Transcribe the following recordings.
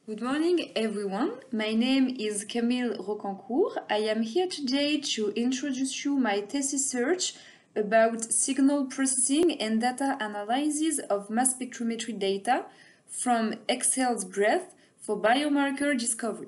Good morning, everyone. My name is Camille Rocancourt. I am here today to introduce you my thesis search about signal processing and data analysis of mass spectrometry data from Excel's Breath for biomarker discovery.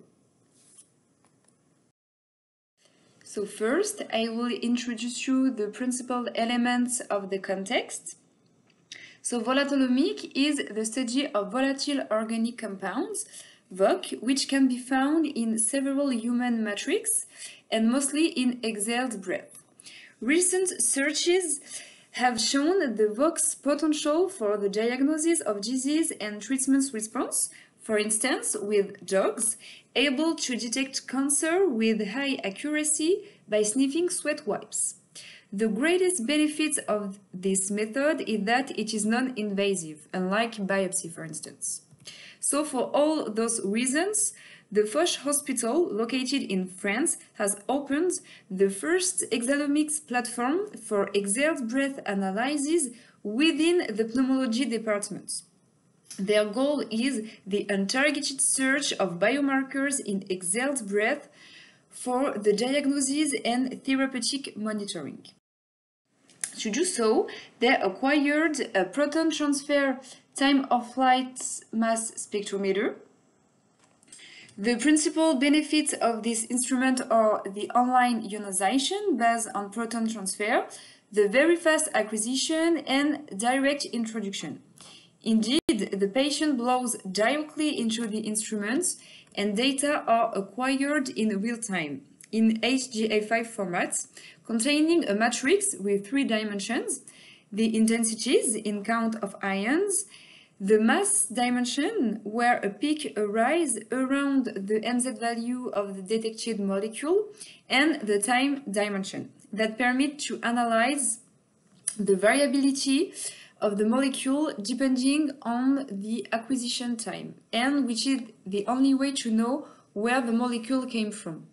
So first, I will introduce you the principal elements of the context. So volatolomic is the study of volatile organic compounds, VOC, which can be found in several human matrix and mostly in exhaled breath. Recent searches have shown the VOC's potential for the diagnosis of disease and treatment response, for instance, with dogs able to detect cancer with high accuracy by sniffing sweat wipes. The greatest benefit of this method is that it is non-invasive, unlike biopsy, for instance. So for all those reasons, the Foch Hospital, located in France, has opened the first exhalomics platform for exhaled breath analysis within the pneumology department. Their goal is the untargeted search of biomarkers in exhaled breath for the diagnosis and therapeutic monitoring. To do so, they acquired a proton transfer time-of-flight mass spectrometer. The principal benefits of this instrument are the online ionization based on proton transfer, the very fast acquisition, and direct introduction. Indeed, the patient blows directly into the instruments and data are acquired in real time in HGA5 format, containing a matrix with 3 dimensions, the intensities in count of ions, the mass dimension where a peak arises around the MZ value of the detected molecule, and the time dimension that permit to analyze the variability of the molecule depending on the acquisition time, and which is the only way to know where the molecule came from.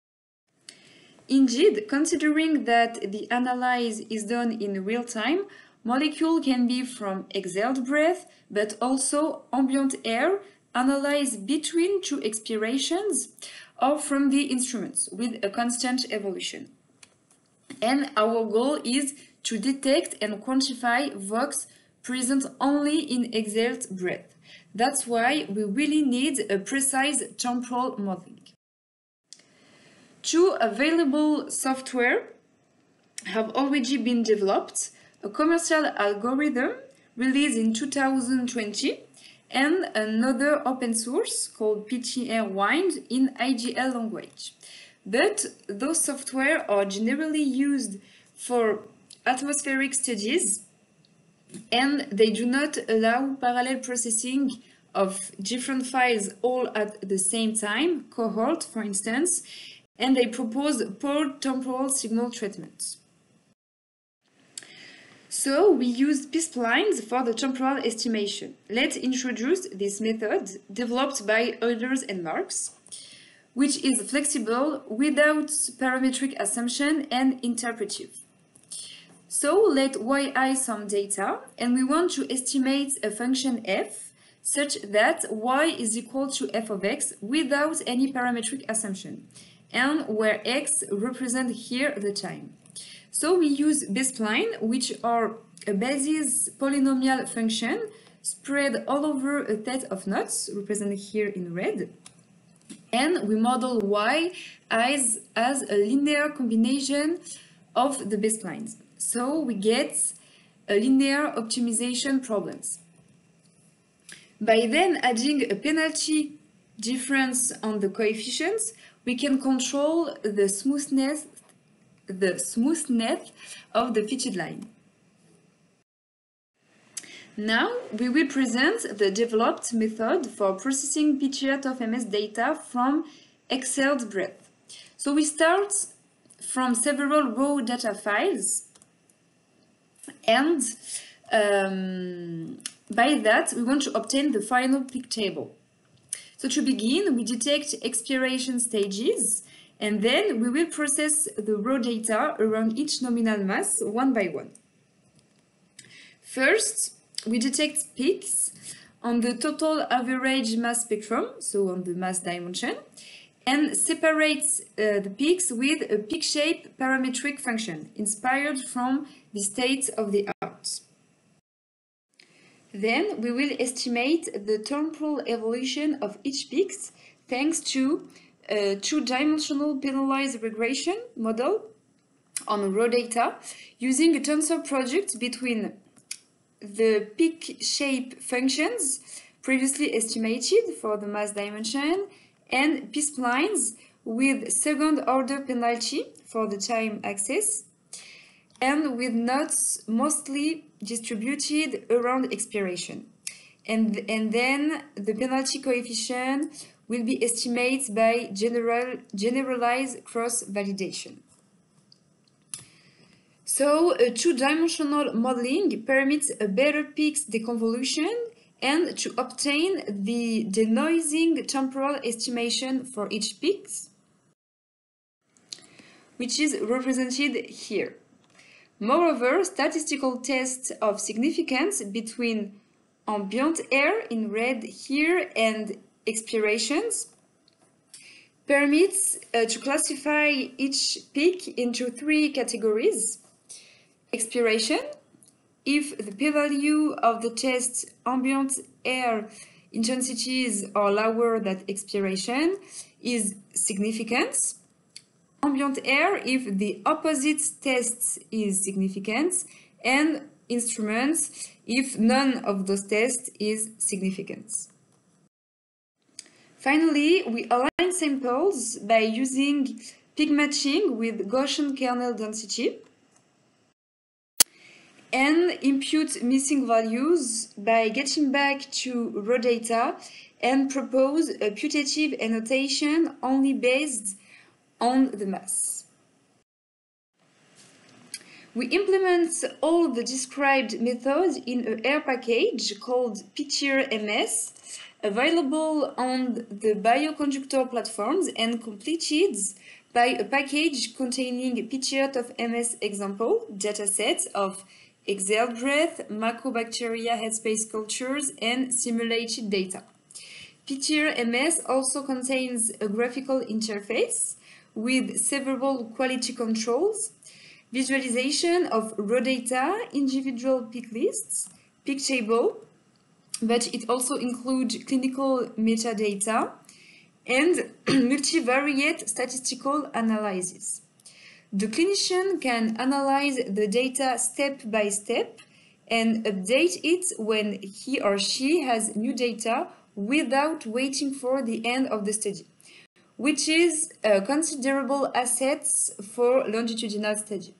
Indeed, considering that the analysis is done in real time, molecule can be from exhaled breath, but also ambient air analyzed between 2 expirations, or from the instruments with a constant evolution. And our goal is to detect and quantify VOCs present only in exhaled breath. That's why we really need a precise temporal modeling. 2 available software have already been developed, a commercial algorithm released in 2020 and another open source called PTR-Wind in IGL language. But those software are generally used for atmospheric studies and they do not allow parallel processing of different files all at the same time, cohort for instance, and they propose poor temporal signal treatment. So we used B-splines for the temporal estimation. Let's introduce this method developed by Eulers and Marx, which is flexible without parametric assumption and interpretive. So let yi some data, and we want to estimate a function f such that y is equal to f of x without any parametric assumption, and where x represents here the time. So we use B-spline, which are a basis polynomial function spread all over a set of knots, represented here in red, and we model y as a linear combination of the B-splines. So we get a linear optimization problems. By then adding a penalty difference on the coefficients, we can control the smoothness of the fitted line. Now we will present the developed method for processing Pichert of MS data from exhaled breath. So we start from several raw data files, and by that we want to obtain the final peak table. So to begin, we detect expiration stages, and then we will process the raw data around each nominal mass one by one. First, we detect peaks on the total average mass spectrum, so on the mass dimension, and separates the peaks with a peak shape parametric function inspired from the state of the art. Then we will estimate the temporal evolution of each peak thanks to a two-dimensional penalized regression model on raw data using a tensor product between the peak shape functions previously estimated for the mass dimension and p-splines with second order penalty for the time axis and with knots mostly distributed around expiration. And then the penalty coefficient will be estimated by generalized cross-validation. So a two-dimensional modeling permits a better peaks deconvolution and to obtain the denoising temporal estimation for each peak, which is represented here. Moreover, statistical tests of significance between ambient air in red here and expirations permits to classify each peak into three categories. Expiration, if the p-value of the test ambient air intensities are lower than expiration, is significant. Ambient air if the opposite test is significant, and instruments if none of those tests is significant. Finally, we align samples by using peak matching with Gaussian kernel density and impute missing values by getting back to raw data and propose a putative annotation only based on the mass. We implement all the described methods in an R package called PTIR-MS, available on the bioconductor platforms and completed by a package containing PTIR-MS example datasets of exhaled breath, Mycobacteria headspace cultures, and simulated data. PTIR-MS also contains a graphical interface with several quality controls, visualization of raw data, individual peak lists, peak table, but it also includes clinical metadata and multivariate statistical analysis. The clinician can analyze the data step by step and update it when he or she has new data without waiting for the end of the study, which is a considerable asset for longitudinal study.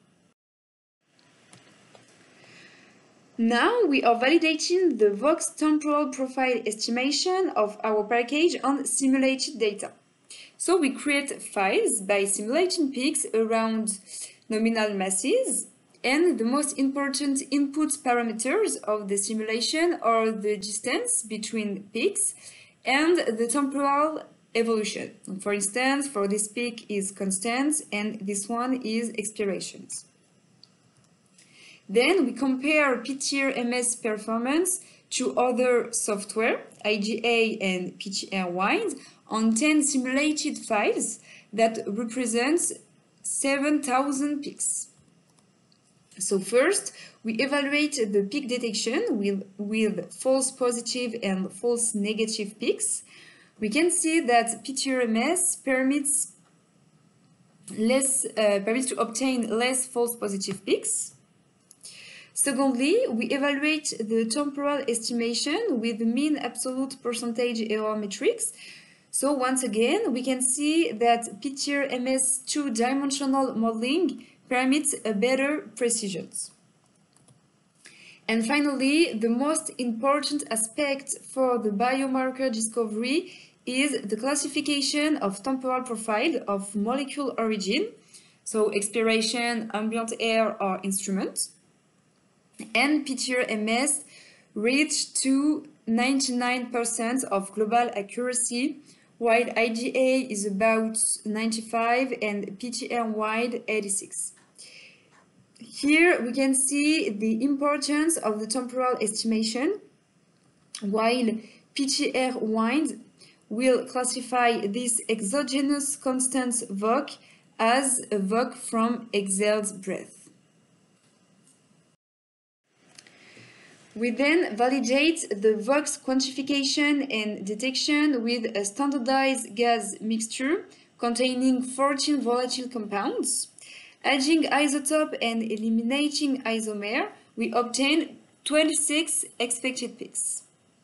Now we are validating the Vox temporal profile estimation of our package on simulated data. So we create files by simulating peaks around nominal masses, and the most important input parameters of the simulation are the distance between peaks and the temporal evolution. For instance, for this peak is constant and this one is expirations. Then we compare PTIR-MS performance to other software, IGA and PTR-Wind, on 10 simulated files that represents 7,000 peaks. So first, we evaluate the peak detection with false positive and false negative peaks. We can see that PTIR-MS permits to obtain less false positive peaks. Secondly, we evaluate the temporal estimation with the mean absolute percentage error matrix. So once again, we can see that PTIR-MS two-dimensional modeling permits a better precision. And finally, the most important aspect for the biomarker discovery is the classification of temporal profile of molecule origin, so expiration, ambient air, or instrument. And PTIR-MS reached to 99% of global accuracy, while IGA is about 95 and PTR-Wind 86. Here we can see the importance of the temporal estimation while PCR-Wind will classify this exogenous constant VOC as a VOC from exhaled breath. We then validate the VOC quantification and detection with a standardized gas mixture containing 14 volatile compounds. Adding isotope and eliminating isomer, we obtain 26 expected peaks.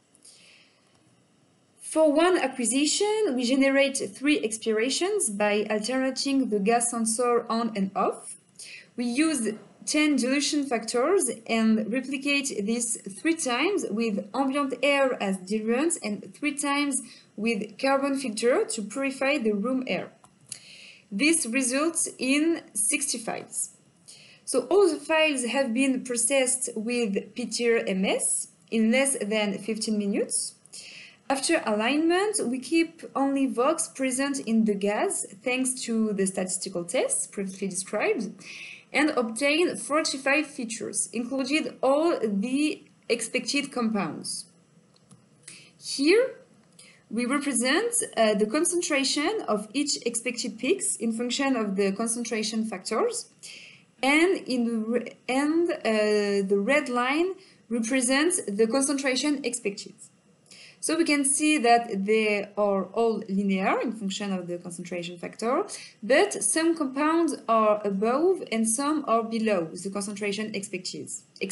For one acquisition, we generate 3 expirations by alternating the gas sensor on and off. We use 10 dilution factors and replicate this 3 times with ambient air as diluent and 3 times with carbon filter to purify the room air. This results in 60 files. So all the files have been processed with PTR-MS in less than 15 minutes. After alignment, we keep only VOCs present in the gas thanks to the statistical tests previously described and obtain 45 features, including all the expected compounds. Here, we represent the concentration of each expected peaks in function of the concentration factors, and the red line represents the concentration expected. So we can see that they are all linear in function of the concentration factor, but some compounds are above and some are below the concentration expected,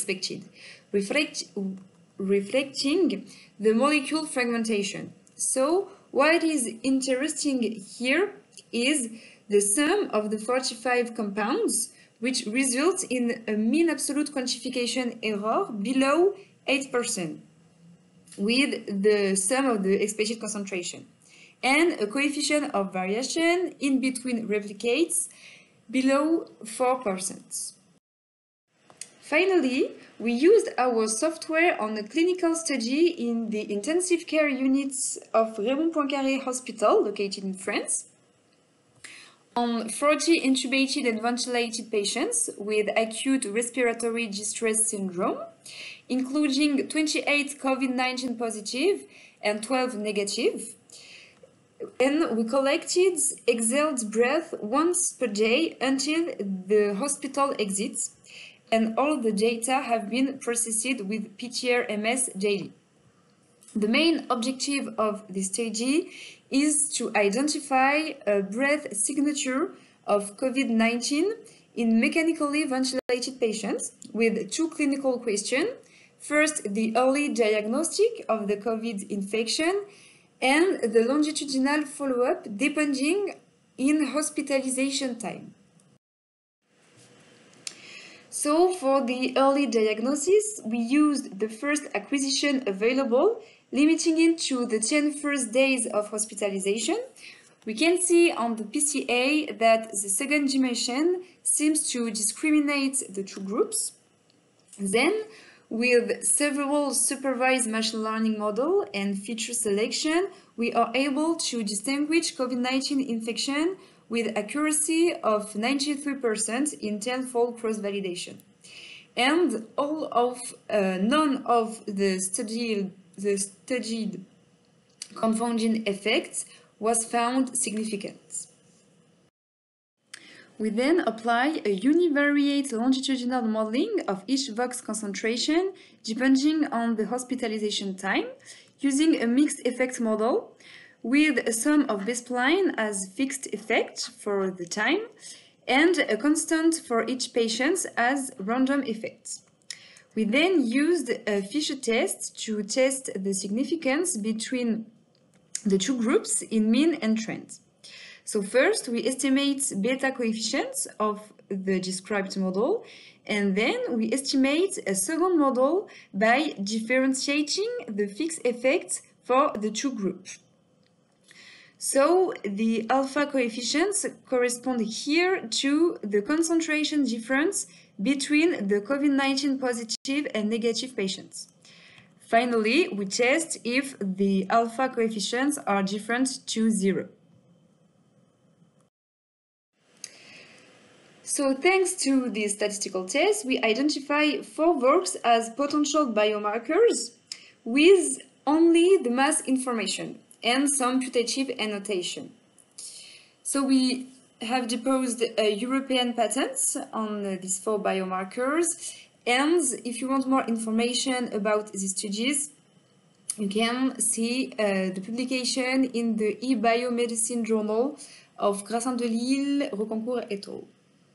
reflecting the molecule fragmentation. So what is interesting here is the sum of the 45 compounds, which results in a mean absolute quantification error below 8%. With the sum of the expected concentration, and a coefficient of variation in between replicates below 4%. Finally, we used our software on a clinical study in the intensive care units of Raymond Poincaré Hospital, located in France, on 40 intubated and ventilated patients with acute respiratory distress syndrome, including 28 COVID-19 positive and 12 negative. And we collected exhaled breath once per day until the hospital exits, and all the data have been processed with PTR-MS daily. The main objective of this study is to identify a breath signature of COVID-19 in mechanically ventilated patients with 2 clinical questions. First, the early diagnostic of the COVID infection and the longitudinal follow-up depending in hospitalization time. So for the early diagnosis, we used the first acquisition available, limiting it to the 10 first days of hospitalization. We can see on the PCA that the second dimension seems to discriminate the 2 groups. Then, with several supervised machine learning models and feature selection, we are able to distinguish COVID-19 infection with accuracy of 93% in 10-fold cross-validation. And none of the studied confounding effects was found significant. We then apply a univariate longitudinal modeling of each VOC concentration depending on the hospitalization time, using a mixed effect model with a sum of baseline as fixed effect for the time and a constant for each patient as random effect. We then used a Fisher test to test the significance between the 2 groups in mean and trend. So first, we estimate beta coefficients of the described model, and then we estimate a second model by differentiating the fixed effects for the 2 groups. So the alpha coefficients correspond here to the concentration difference between the COVID-19 positive and negative patients. Finally, we test if the alpha coefficients are different to 0. So thanks to this statistical test, we identify 4 VOCs as potential biomarkers with only the mass information and some putative annotation. So we have deposed European patents on these 4 biomarkers, and if you want more information about these studies, you can see the publication in the eBiomedicine Journal of Grassin de Lille, Rocancourt et al.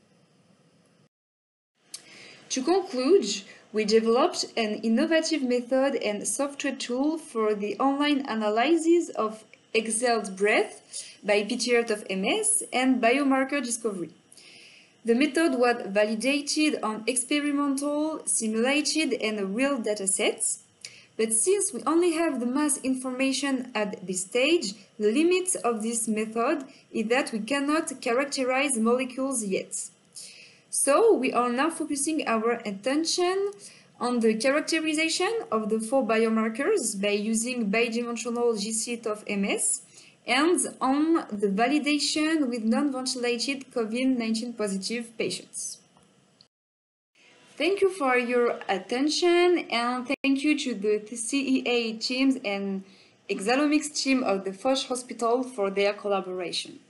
To conclude, we developed an innovative method and software tool for the online analysis of exhaled breath by PTR of MS and biomarker discovery. The method was validated on experimental, simulated, and real datasets. But since we only have the mass information at this stage, the limit of this method is that we cannot characterize molecules yet. So we are now focusing our attention on the characterization of the 4 biomarkers by using bidimensional GC of MS and on the validation with non-ventilated COVID-19 positive patients. Thank you for your attention, and thank you to the CEA teams and Exalomics team of the Foch Hospital for their collaboration.